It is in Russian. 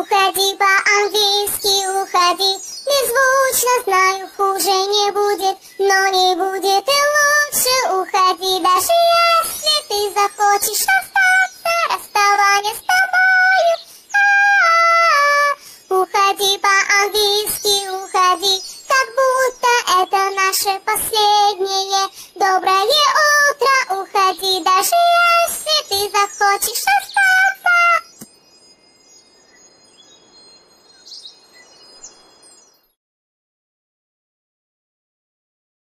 Уходи по-английски, уходи. Беззвучно, знаю, хуже не будет, но не будет и лучше. Уходи, даже если ты захочешь остаться, расставание с тобою. Уходи по-английски, уходи, как будто это наше последнее.